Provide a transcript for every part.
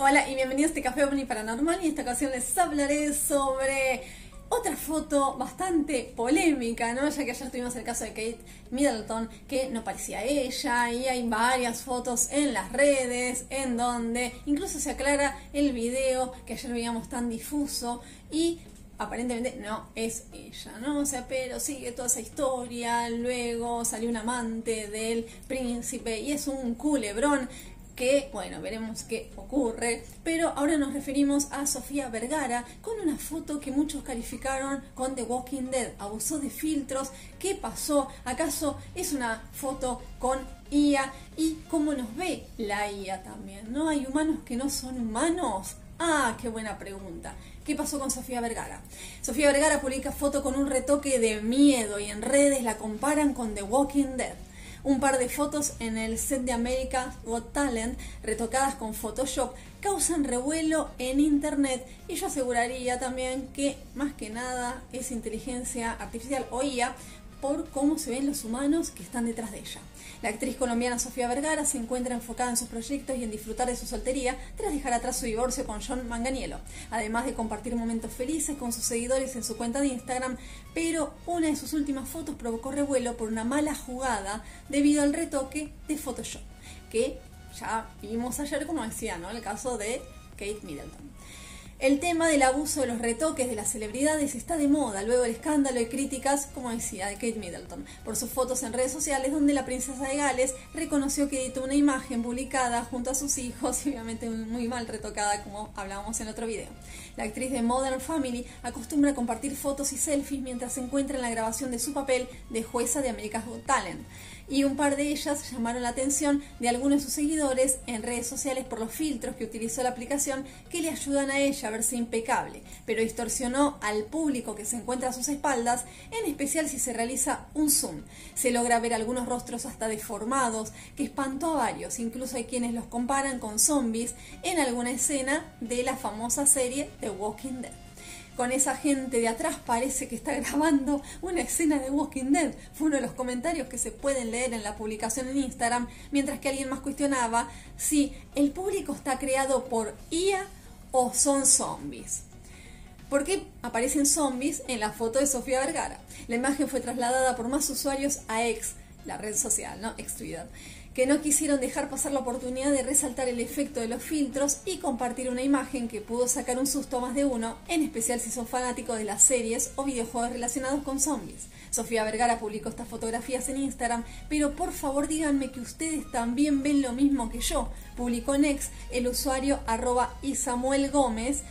Hola y bienvenidos a este Café OVNI Paranormal, y en esta ocasión les hablaré sobre otra foto bastante polémica, ¿no? Ya que ayer tuvimos el caso de Kate Middleton, que no parecía ella, y hay varias fotos en las redes en donde incluso se aclara el video que ayer veíamos tan difuso y aparentemente no es ella, ¿no? O sea, pero sigue toda esa historia, luego salió un amante del príncipe y es un culebrón que, bueno, veremos qué ocurre, pero ahora nos referimos a Sofía Vergara con una foto que muchos calificaron con The Walking Dead. Abusó de filtros. ¿Qué pasó? ¿Acaso es una foto con IA? ¿Y cómo nos ve la IA también? ¿No hay humanos que no son humanos? Ah, qué buena pregunta. ¿Qué pasó con Sofía Vergara? Sofía Vergara publica foto con un retoque de miedo y en redes la comparan con The Walking Dead. Un par de fotos en el set de America's Got Talent, retocadas con Photoshop, causan revuelo en internet, y yo aseguraría también que más que nada es inteligencia artificial o IA por cómo se ven los humanos que están detrás de ella. La actriz colombiana Sofía Vergara se encuentra enfocada en sus proyectos y en disfrutar de su soltería tras dejar atrás su divorcio con John Manganiello, además de compartir momentos felices con sus seguidores en su cuenta de Instagram, pero una de sus últimas fotos provocó revuelo por una mala jugada debido al retoque de Photoshop, que ya vimos ayer, como decía, ¿no? El caso de Kate Middleton. El tema del abuso de los retoques de las celebridades está de moda luego del escándalo y críticas, como decía, de Kate Middleton por sus fotos en redes sociales, donde la princesa de Gales reconoció que editó una imagen publicada junto a sus hijos y obviamente muy mal retocada, como hablábamos en otro video. La actriz de Modern Family acostumbra a compartir fotos y selfies mientras se encuentra en la grabación de su papel de jueza de America's Got Talent, y un par de ellas llamaron la atención de algunos de sus seguidores en redes sociales por los filtros que utilizó la aplicación, que le ayudan a ella a verse impecable, pero distorsionó al público que se encuentra a sus espaldas, en especial si se realiza un zoom. Se logra ver algunos rostros hasta deformados, que espantó a varios. Incluso hay quienes los comparan con zombies en alguna escena de la famosa serie The Walking Dead. Con esa gente de atrás parece que está grabando una escena de Walking Dead, fue uno de los comentarios que se pueden leer en la publicación en Instagram, mientras que alguien más cuestionaba si el público está creado por IA o son zombies. ¿Por qué aparecen zombies en la foto de Sofía Vergara? La imagen fue trasladada por más usuarios a X, la red social, ¿no? Ex Twitter, que no quisieron dejar pasar la oportunidad de resaltar el efecto de los filtros y compartir una imagen que pudo sacar un susto a más de uno, en especial si son fanáticos de las series o videojuegos relacionados con zombies. Sofía Vergara publicó estas fotografías en Instagram, pero por favor díganme que ustedes también ven lo mismo que yo. Publicó en X el usuario @isamuelgomez_,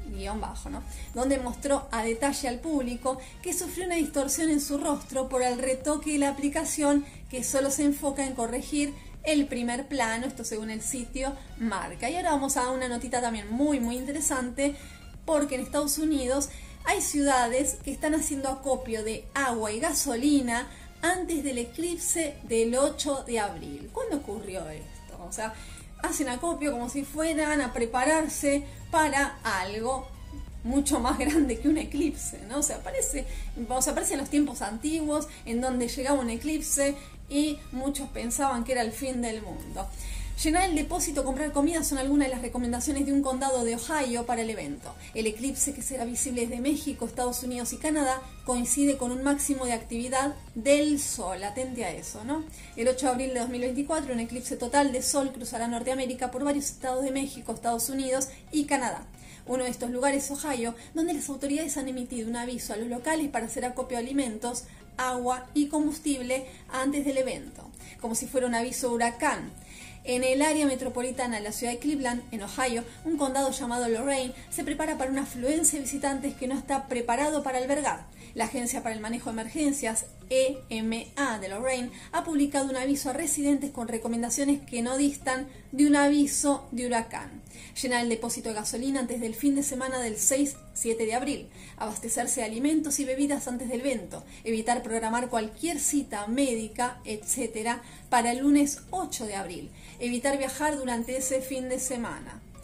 ¿no? Donde mostró a detalle al público que sufrió una distorsión en su rostro por el retoque de la aplicación, que solo se enfoca en corregir el primer plano, esto según el sitio Marca. Y ahora vamos a una notita también muy interesante, porque en Estados Unidos hay ciudades que están haciendo acopio de agua y gasolina antes del eclipse del 8 de abril. ¿Cuándo ocurrió esto? O sea, hacen acopio como si fueran a prepararse para algo mucho más grande que un eclipse, ¿no? O sea, parecen los tiempos antiguos en donde llegaba un eclipse y muchos pensaban que era el fin del mundo. Llenar el depósito, comprar comida son algunas de las recomendaciones de un condado de Ohio para el evento. El eclipse, que será visible desde México, Estados Unidos y Canadá, coincide con un máximo de actividad del Sol. Atente a eso, ¿no? El 8 de abril de 2024, un eclipse total de Sol cruzará Norteamérica por varios estados de México, Estados Unidos y Canadá. Uno de estos lugares es Ohio, donde las autoridades han emitido un aviso a los locales para hacer acopio de alimentos, agua y combustible antes del evento, como si fuera un aviso de huracán. En el área metropolitana de la ciudad de Cleveland, en Ohio, un condado llamado Lorain se prepara para una afluencia de visitantes que no está preparado para albergar. La Agencia para el Manejo de Emergencias, EMA de Lorain, ha publicado un aviso a residentes con recomendaciones que no distan de un aviso de huracán. Llenar el depósito de gasolina antes del fin de semana del 6-7 de abril. Abastecerse de alimentos y bebidas antes del evento. Evitar programar cualquier cita médica, etc., para el lunes 8 de abril. Evitar viajar durante ese fin de semana.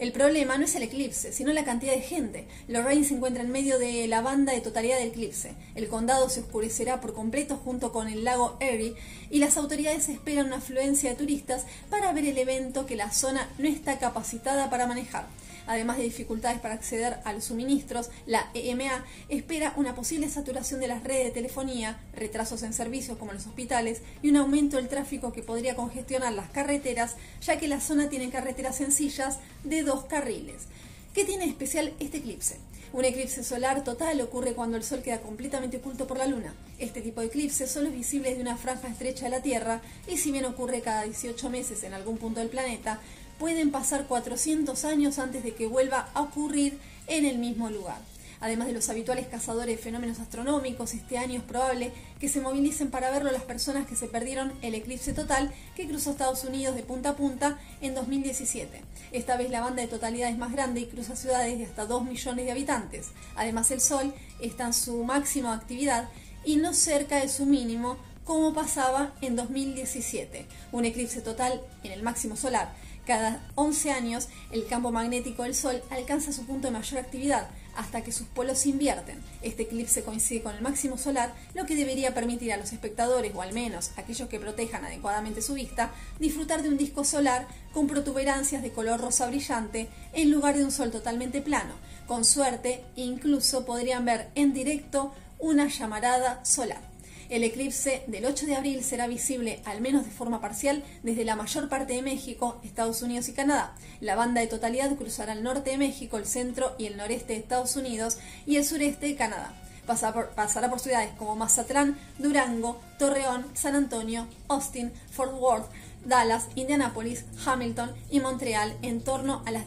El problema no es el eclipse, sino la cantidad de gente. Lorraine se encuentra en medio de la banda de totalidad del eclipse. El condado se oscurecerá por completo junto con el lago Erie y las autoridades esperan una afluencia de turistas para ver el evento que la zona no está capacitada para manejar. Además de dificultades para acceder a los suministros, la EMA espera una posible saturación de las redes de telefonía, retrasos en servicios como los hospitales y un aumento del tráfico que podría congestionar las carreteras, ya que la zona tiene carreteras sencillas de 2 carriles. ¿Qué tiene de especial este eclipse? Un eclipse solar total ocurre cuando el Sol queda completamente oculto por la Luna. Este tipo de eclipse solo es visible desde una franja estrecha de la Tierra y si bien ocurre cada 18 meses en algún punto del planeta, pueden pasar 400 años antes de que vuelva a ocurrir en el mismo lugar. Además de los habituales cazadores de fenómenos astronómicos, este año es probable que se movilicen para verlo las personas que se perdieron el eclipse total que cruzó Estados Unidos de punta a punta en 2017. Esta vez la banda de totalidad es más grande y cruza ciudades de hasta 2 millones de habitantes. Además el Sol está en su máxima actividad y no cerca de su mínimo como pasaba en 2017. Un eclipse total en el máximo solar. Cada 11 años, el campo magnético del Sol alcanza su punto de mayor actividad, hasta que sus polos se invierten. Este eclipse coincide con el máximo solar, lo que debería permitir a los espectadores, o al menos aquellos que protejan adecuadamente su vista, disfrutar de un disco solar con protuberancias de color rosa brillante, en lugar de un Sol totalmente plano. Con suerte, incluso podrían ver en directo una llamarada solar. El eclipse del 8 de abril será visible, al menos de forma parcial, desde la mayor parte de México, Estados Unidos y Canadá. La banda de totalidad cruzará el norte de México, el centro y el noreste de Estados Unidos y el sureste de Canadá. Pasará por ciudades como Mazatlán, Durango, Torreón, San Antonio, Austin, Fort Worth, Dallas, Indianápolis, Hamilton y Montreal en torno a las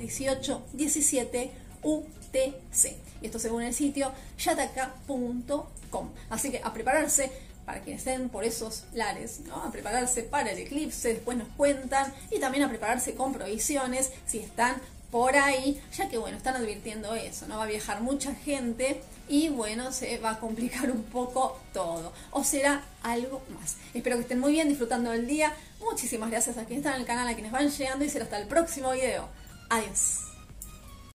18:17 UTC. Y esto según el sitio yataka.com. Así que a prepararse para quienes estén por esos lares, ¿no? A prepararse para el eclipse, después nos cuentan, y también a prepararse con provisiones si están por ahí, ya que bueno, están advirtiendo eso, ¿no? Va a viajar mucha gente y bueno, se va a complicar un poco todo, o será algo más. Espero que estén muy bien, disfrutando del día. Muchísimas gracias a quienes están en el canal, a quienes van llegando, y será hasta el próximo video. Adiós.